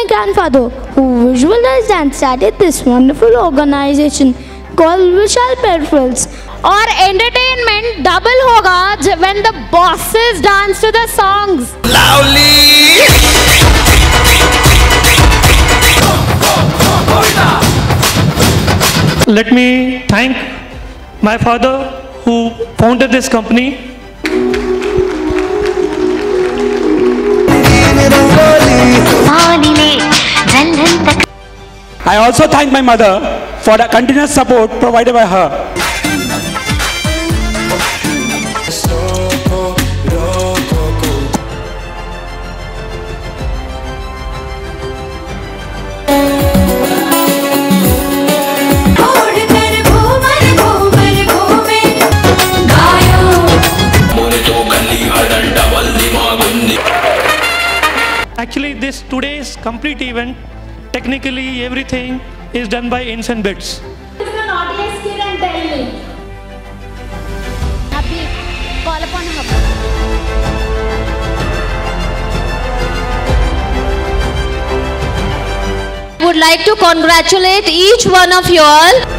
my grandfather, who visualized and started this wonderful organization called Vishal Peripherals. और entertainment double होगा when the bosses dance to the songs. Loudly. Let me thank my father who founded this company. I also thank my mother for the continuous support provided by her. Actually, this today's complete event, technically everything is done by Inns and Bits. If you're not a kid and tell me. Happy, call upon Hub. Would like to congratulate each one of you all.